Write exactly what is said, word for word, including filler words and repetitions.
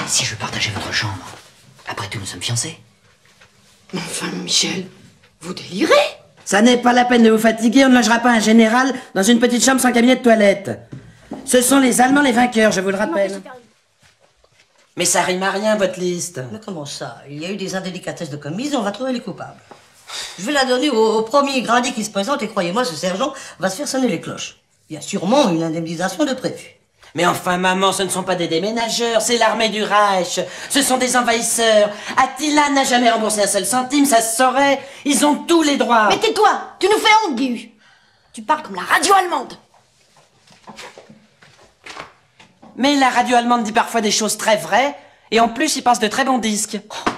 Si je veux partager votre chambre, après tout, nous sommes fiancés. Mais enfin, Michel, vous délirez? Ça n'est pas la peine de vous fatiguer, on ne logera pas un général dans une petite chambre sans cabinet de toilette. Ce sont les Allemands les vainqueurs, je vous le rappelle. Mais ça rime à rien, votre liste. Mais comment ça? Il y a eu des indélicatesses de commise et on va trouver les coupables. Je vais la donner au, au premier gradé qui se présente et croyez-moi, ce sergent va se faire sonner les cloches. Il y a sûrement une indemnisation de prévu. Mais enfin, maman, ce ne sont pas des déménageurs, c'est l'armée du Reich. Ce sont des envahisseurs. Attila n'a jamais remboursé un seul centime, ça se saurait. Ils ont tous les droits. Mais tais-toi! Tu nous fais honte, Guy. Tu parles comme la radio allemande. Mais la radio allemande dit parfois des choses très vraies, et en plus, il passe de très bons disques.